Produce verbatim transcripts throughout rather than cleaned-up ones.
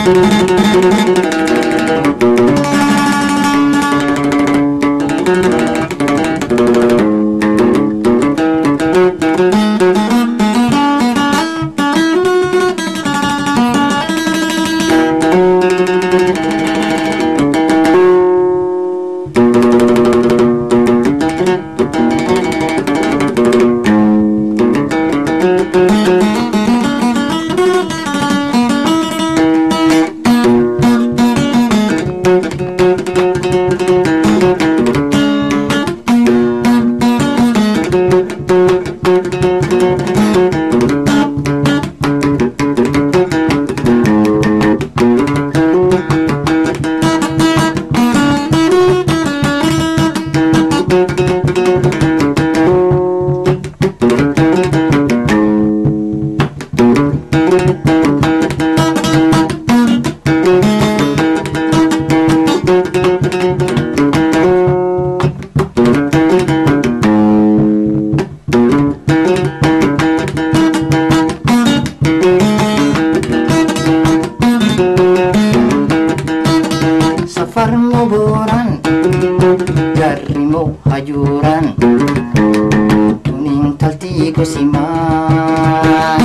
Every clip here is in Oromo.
Safarmu buran, jarimu hajuran, tuning taltiku siman.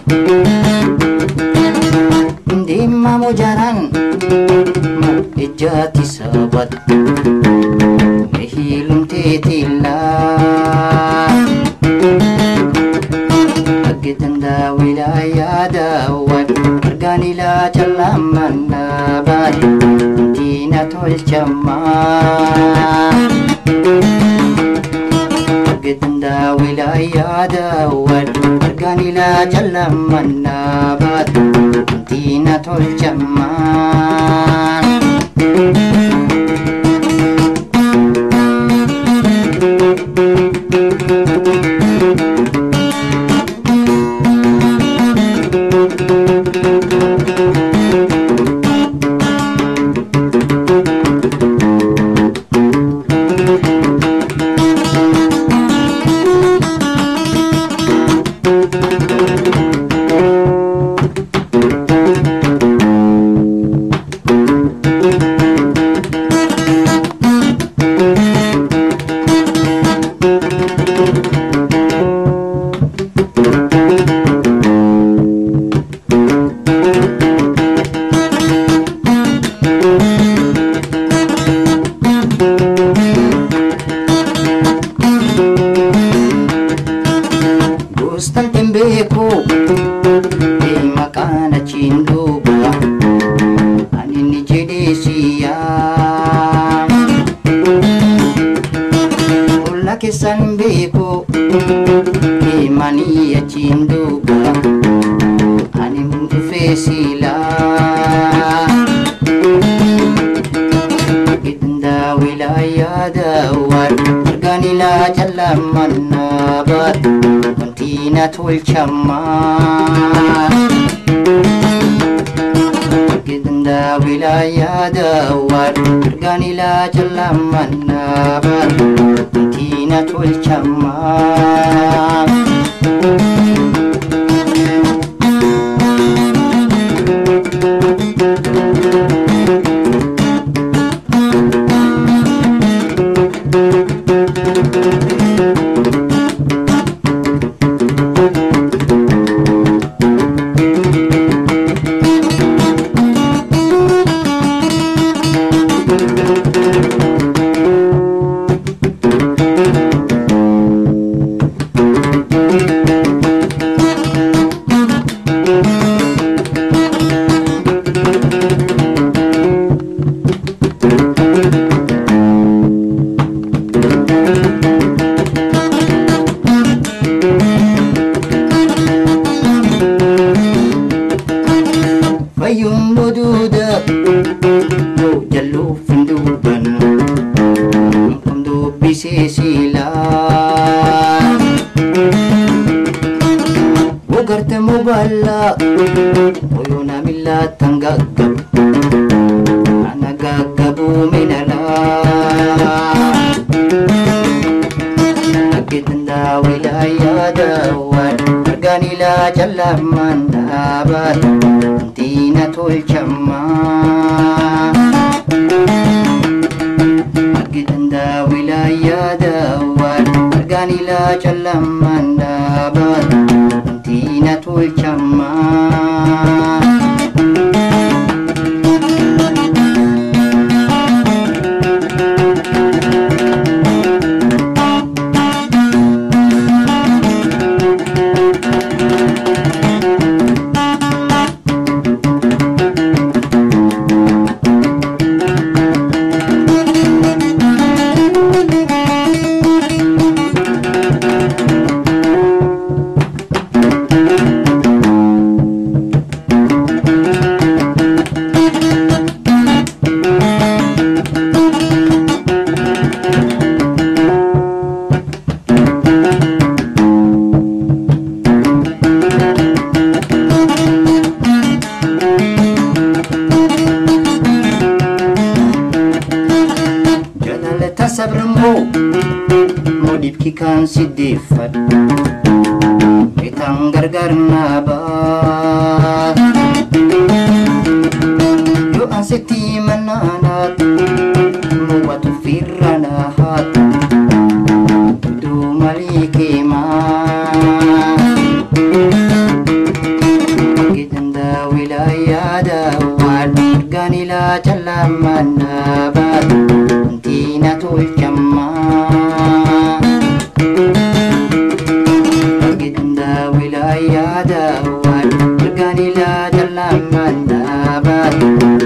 Di mamu jaran, mu ijati sabat, nehilum titilah. Agitanda wilayah dawat, arganila jalaman nabat. الجمال قدنا ولاية دول أرقاني لا جل من نابات دينة الجمال Gustan tembeku di makana cinduba anini jadi siam ulah kisan beku di mania cinduba anim fesila gidda wilayah dawar arganila jalaman nabat دينة الجمال قدنا ولاية دوار رقاني لا جل من نابر دينة الجمال Fayum lududa lo jallu finduban Kumdu bisisila Wagarta mubala Uyuna milla tanggagab Anagagabu minala Nagitanda wilayah dawan Arganila jalaman dabat دينة tolchama Argitanda wilaya dawad Argani la chalaman dabat Tina tolchama Sabrmo modip kikan sidifat itang gargar na ba yo ang seti mananat muwatu firanahat tu malikima gitanda wilaya dawad ganila chalaman nabat Tina tolchama Argitanda wilaya dawad Arganila dalaman dabat